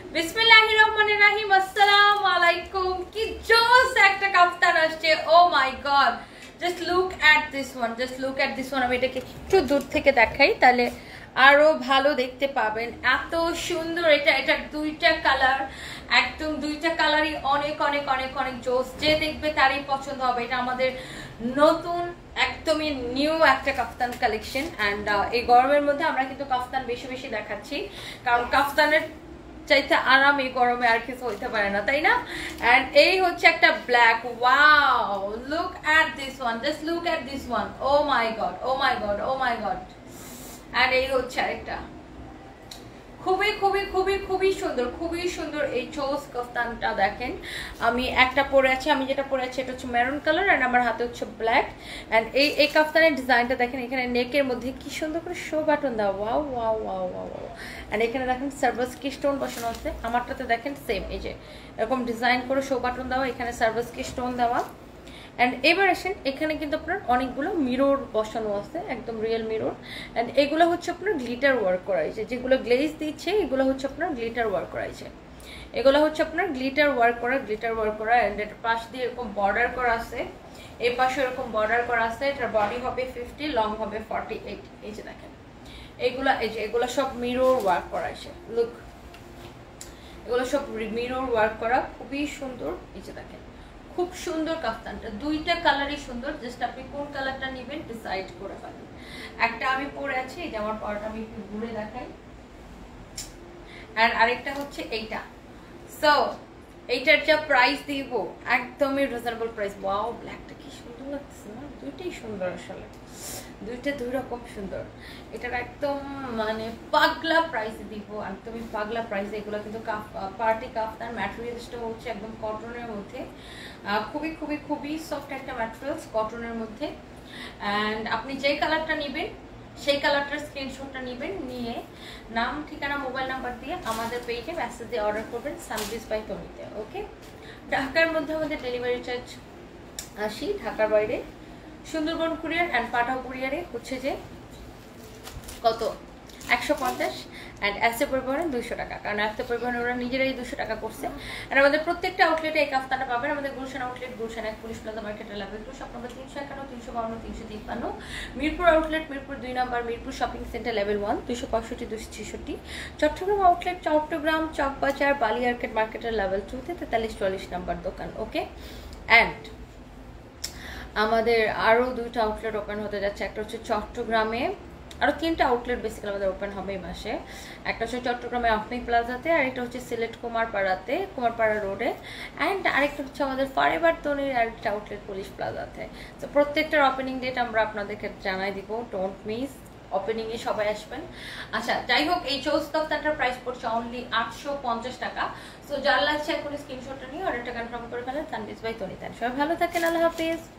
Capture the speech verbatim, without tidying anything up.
বিসমিল্লাহির রহমানির রহিম। আসসালামু আলাইকুম। কি জোস একটা কাফতান আসছে। Oh my god, just look at this one, just look at this one. আমি এটাকে একটু দূর থেকে দেখাই, তাহলে আরো ভালো দেখতে পাবেন। এত সুন্দর এটা, এটা দুইটা কালার, একদম দুইটা কালারই অনেক অনেক অনেক অনেক জোস। যে দেখবে তারই পছন্দ হবে। এটা আমাদের নতুন একদমই নিউ একটা কাফতান কালেকশন। অ্যান্ড এই গরমের মধ্যে আমরা কিন্তু কাফতান বেশি বেশি দেখাচ্ছি, কারণ কাফতানের চাইতে আরাম এই গরমে আর কিছু হইতে পারে না, তাই না? এন্ড এই হচ্ছে একটা black. Wow, look at this one, just look at this one. Oh my god, oh my god, oh my god. And এই হচ্ছে আরেকটা, খুবই খুবই খুবই খুবই সুন্দর, খুবই সুন্দর এই চোস কাফতানটা। দেখেন আমি একটা পরে আছি, আমি যেটা পরে আছি এটা হচ্ছে মেরুন কালার, অ্যান্ড আমার হাতে হচ্ছে ব্ল্যাক। অ্যান্ড এই এই কাফতানের ডিজাইনটা দেখেন, এখানে নেকের মধ্যে কি সুন্দর করে শো বাটন দেওয়া। Wow wow wow wow wow. And এখানে দেখেন সার্ভাস কি স্টোন বসানো আছে। আমারটাতে দেখেন সেম, এই যে এরকম ডিজাইন করে শো বাটন দেওয়া, এখানে সার্ভাস কি স্টোন দেওয়া। অ্যান্ড এবার আসেন, এখানে কিন্তু আপনার অনেকগুলো মিরর বসানো আছে, একদম রিয়েল মিরর। অ্যান্ড এগুলো হচ্ছে আপনার গ্লিটার ওয়ার্ক করা হয়েছে, যেগুলো গ্লেজ দিচ্ছে এগুলো হচ্ছে আপনার গ্লিটার ওয়ার্ক করা হয়েছে। এগুলো হচ্ছে আপনার গ্লিটার ওয়ার্ক করা, গ্লিটার ওয়ার্ক করা। অ্যান্ড এটার পাশ দিয়ে এরকম বর্ডার করা আছে, এই পাশে এরকম বর্ডার করা আছে। এটার বডি হবে ফিফটি, লং হবে ফর্টি এইট। এই যে দেখেন এগুলা, এই যে এগুলো সব মিরর ওয়ার্ক করা আছে। লুক, এগুলো সব মিরর ওয়ার্ক করা, খুবই সুন্দর। এই যে দেখেন খুব সুন্দর কাফতানটা, দুইটা কালারই সুন্দর। জাস্ট আপনি কোন কালারটা নেবেন ডিসাইড করে ফেলেন। একটা আমি পরে আছি, এই যে আমার পরটা আমি একটু ঘুরে দেখাই। আর আরেকটা হচ্ছে এইটা। সো এইটার যা প্রাইস দিব একদমই রিজনেবল প্রাইস। ওয়াও, ব্ল্যাকটা কি সুন্দর লাগতেছে না? দুইটাই সুন্দর, আসলে দুইটা দুই রকম সুন্দর। এটার একদম মানে পাগলা প্রাইস দিব, একদমই পাগলা প্রাইস। এগুলো কিন্তু কাফ পার্টি কাফতান। ম্যাটেরিয়ালসটা হচ্ছে একদম কটনের মধ্যে, খুবই খুবই খুবই সফট একটা ম্যাটেরিয়ালস কটনের মধ্যে। অ্যান্ড আপনি যেই কালারটা নেবেন সেই কালারটার স্ক্রিনশটটা নেবেন, নিয়ে নাম, ঠিকানা, মোবাইল নাম্বার দিয়ে আমাদের পেজে মেসেজ দিয়ে অর্ডার করবেন সানভিস বাই তনিতে। ওকে, ঢাকার মধ্যে আমাদের ডেলিভারি চার্জ আশি, ঢাকার বাইরে সুন্দরবন কুরিয়ার অ্যান্ড পাঠাও কুরিয়ারে হচ্ছে যে কত একশো পঞ্চাশ। অ্যান্ড অ্যাসে পরিবহনে দুইশো টাকা, কারণ অ্যাসে পরিবহনে ওরা নিজেরাই দুশো টাকা করছে। অ্যান্ড আমাদের প্রত্যেকটা আউটলেটে এই কাফতানটা পাবেন। আমাদের গুলশান আউটলেট, গুলশান এক, পুলিশ প্লাজা মার্কেটের লেভেল টু, শপ নম্বর তিনশো একান্ন, তিনশো বাউন্ন, তিনশো তিপ্পান্ন। মিরপুর আউটলেট, মিরপুর দুই number, Mirpur shopping centre level one, দুশো পঁয়ষট্টি, দুশো ছেষট্টি। চট্টগ্রাম আউটলেট, চট্টগ্রাম চকবাজার বালি আর্কেট মার্কেটের লেভেল টুতে, তেতাল্লিশ চুয়াল্লিশ নম্বর দোকান। ওকে, অ্যান্ড আমাদের আরও দুইটা আউটলেট ওপেন হতে যাচ্ছে। একটা হচ্ছে চট্টগ্রামে, আরও তিনটা আউটলেট বেসিক্যালি আমাদের ওপেন হবে এই মাসে। একটা হচ্ছে চট্টগ্রামে অফনিক প্লাজাতে, আরেকটা হচ্ছে সিলেট কুমারপাড়াতে, কুমারপাড়া রোডে, অ্যান্ড আরেকটা হচ্ছে আমাদের ফরএভার তনির আরেকটা আউটলেট পুলিশ প্লাজাতে। তো প্রত্যেকটার ওপেনিং ডেট আমরা আপনাদেরকে জানাই দিব, ডোন্ট মিস। ওপেনিংয়ে সবাই আসবেন। আচ্ছা, যাই হোক, এই চৌস কাফতানটার প্রাইস পড়ছে অনলি আটশো পঞ্চাশ টাকা। সো যার লাগছে এখন স্ক্রিনশটটা নিয়ে অর্ডারটা কনফার্ম করে ফেলেন সানভিস বাই তনিতে। সবাই ভালো থাকেন, আল্লাহ হাফিজ।